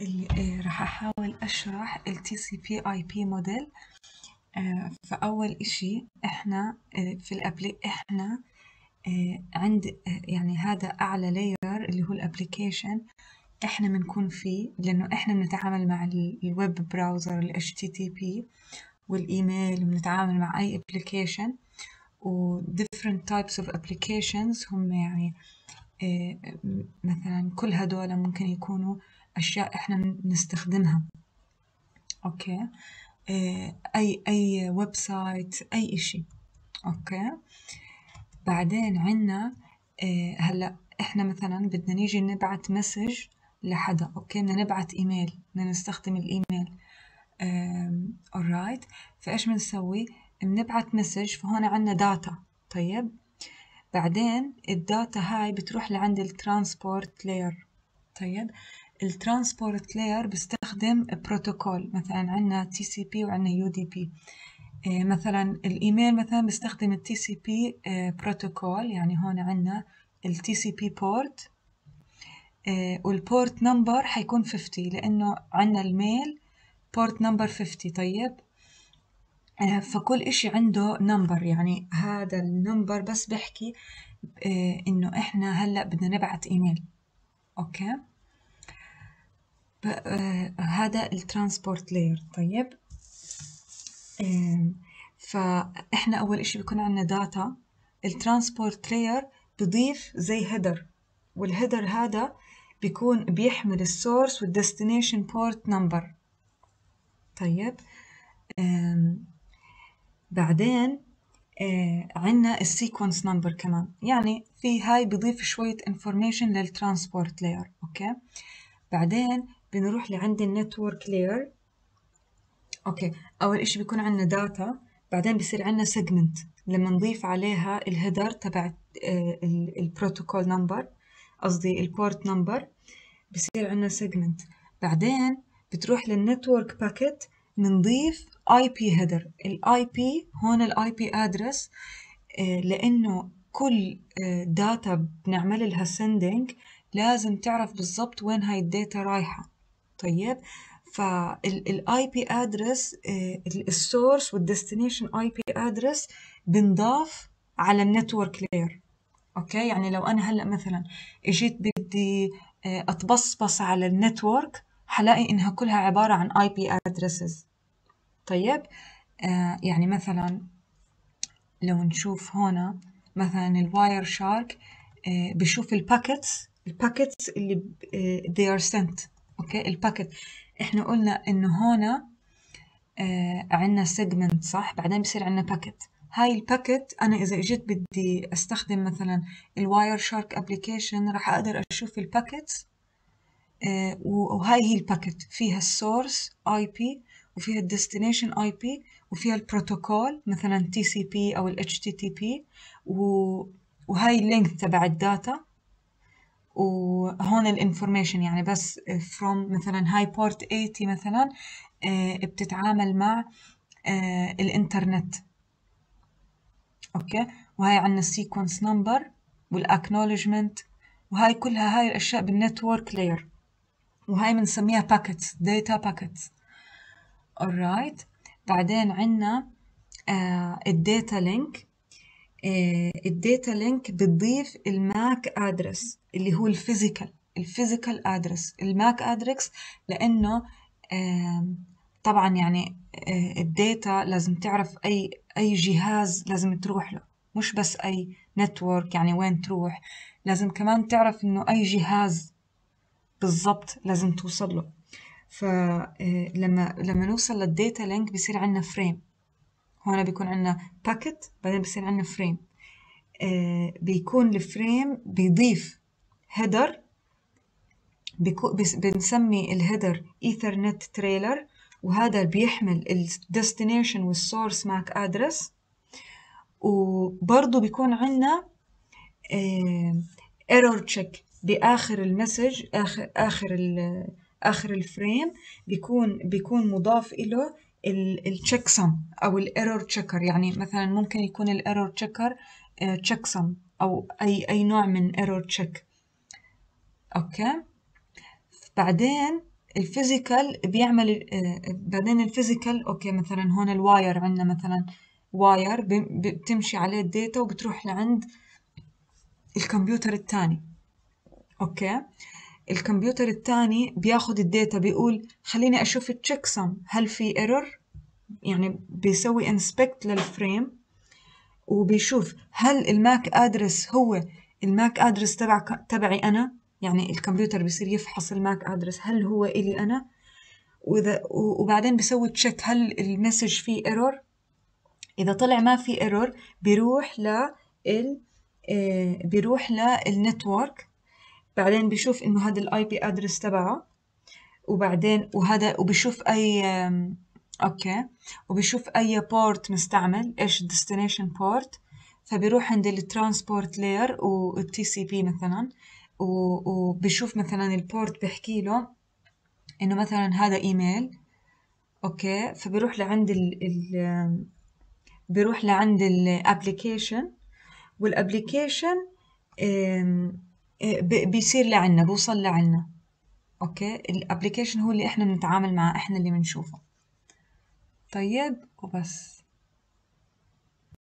راح أحاول أشرح ال TCP/IP موديل. فأول إشي إحنا إحنا عند يعني هذا أعلى لاير اللي هو الأبليكيشن إحنا بنكون فيه، لأنه إحنا بنتعامل مع الويب براوزر ال HTTP والإيميل، وبنتعامل مع أي أبليكيشن و different types of applications. هم يعني مثلا كل هدول ممكن يكونوا أشياء إحنا نستخدمها. أوكي، أي ويب سايت، أي إشي. أوكي، بعدين عنا هلأ إحنا مثلا بدنا نيجي نبعت مسج لحدا. أوكي، بدنا نبعت إيميل، بدنا نستخدم الإيميل. alright، فإيش بنسوي؟ بنبعت مسج، فهون عنا داتا. طيب، بعدين الداتا هاي بتروح لعند الترانسبورت لاير. طيب، الترانسبورت لاير بستخدم بروتوكول، مثلا عنا TCP وعنا UDP. مثلا الإيميل مثلا بستخدم ال TCP بروتوكول، يعني هون عنا ال TCP port، والبورت نمبر حيكون 50 لأنه عنا الميل بورت نمبر 50. طيب، فكل إشي عنده نمبر، يعني هذا النمبر بس بحكي إنه إحنا هلأ بدنا نبعت إيميل. أوكي، هذا الترانسبورت لاير. طيب، فإحنا أول إشي بيكون عنا داتا. الترانسبورت لاير بضيف زي هيدر، والهيدر هذا بيكون بيحمل السورس والديستنيشن بورت نمبر. طيب، بعدين عنا السيكونس نمبر كمان، يعني في هاي بضيف شوية information للترانسبورت لاير. أوكي، بعدين بنروح لعند النتورك لاير. أوكي، أول إشي بيكون عنا داتا، بعدين بصير عنا سيجمنت لما نضيف عليها الهيدر تبع البروتوكول نمبر، قصدي البورت نمبر، بصير عنا سيجمنت. بعدين بتروح للنتورك باكيت، بنضيف IP header. ال IP هون ال IP address، لأنه كل داتا بنعمل لها sending لازم تعرف بالضبط وين هاي الداتا رايحة. طيب، فال IP address، السورس والديستنيشن IP address بنضاف على النتورك لاير. أوكي، يعني لو أنا هلأ مثلا إجيت بدي أتبصبص على النتورك، حلاقي إنها كلها عبارة عن IP addresses. طيب، يعني مثلا لو نشوف هنا مثلا الواير شارك، بشوف الباكيتس اللي they are sent. أوكي، الباكيت إحنا قلنا إنه هنا عنا segment، صح؟ بعدين بصير عنا باكيت. هاي الباكيت أنا إذا إجيت بدي أستخدم مثلا الواير شارك أبليكيشن، راح أقدر أشوف الباكيتس، وهاي هي الباكيت فيها السورس IP، وفيها الديستنيشن IP، وفيها البروتوكول مثلا TCP أو ال HTTP، وهاي اللينك تبع الداتا، وهون الانفورميشن يعني بس from مثلا هاي بورت 80 مثلا بتتعامل مع الإنترنت. أوكي، وهاي عنا السيكونس نمبر والأكنولجمنت، وهاي كلها هاي الأشياء بالنتورك لاير، وهاي بنسميها باكيتس، داتا باكيتس. alright، بعدين عنا الداتا لينك. الداتا لينك بتضيف الماك ادرس اللي هو الفيزيكال ادرس، الماك ادرس، لانه طبعا يعني الداتا لازم تعرف اي جهاز لازم تروح له، مش بس اي نتورك يعني وين تروح، لازم كمان تعرف انه اي جهاز بالضبط لازم توصل له. فلما نوصل للداتا لينك بيصير عندنا فريم. هون بيكون عندنا باكيت، بعدين بيصير عندنا فريم. بيكون الفريم بيضيف هيدر، بنسمي الهيدر ايثرنت تريلر، وهذا بيحمل الديستنيشن والسورس ماك ادرس. وبرضه بيكون عندنا ايرور تشيك باخر المسج، اخر الفريم بيكون مضاف له التشيك سم او الايرور تشيكر. يعني مثلا ممكن يكون الايرور تشيكر تشيك سم او اي نوع من ايرور تشيك. اوكي، بعدين الفيزيكال بيعمل بعدين الفيزيكال اوكي مثلا هون الواير عندنا مثلا واير بتمشي عليه الداتا وبتروح لعند الكمبيوتر الثاني. اوكي الكمبيوتر الثاني بياخد الداتا بيقول خليني اشوف التشيك سم هل في ايرور، يعني بيسوي انسبكت للفريم وبيشوف هل الماك ادرس هو الماك ادرس تبعي انا، يعني الكمبيوتر بيصير يفحص الماك ادرس هل هو الي انا، وبعدين بيسوي تشيك هل المسج فيه ايرور. اذا طلع ما في ايرور بيروح للنتورك، بعدين بيشوف انه هذا الاي بي ادرس تبعه، وبعدين وبيشوف اي اوكي وبيشوف اي بورت مستعمل ايش الديستنيشن بورت، فبيروح عند الترانسبورت لاير والتي سي بي مثلا، وبيشوف مثلا البورت بيحكي له انه مثلا هذا ايميل. اوكي فبيروح لعند بيروح لعند الابليكيشن، والابليكيشن بيصير لعنا بوصل لعنا. اوكي الابليكيشن هو اللي احنا بنتعامل معه، احنا اللي بنشوفه. طيب وبس.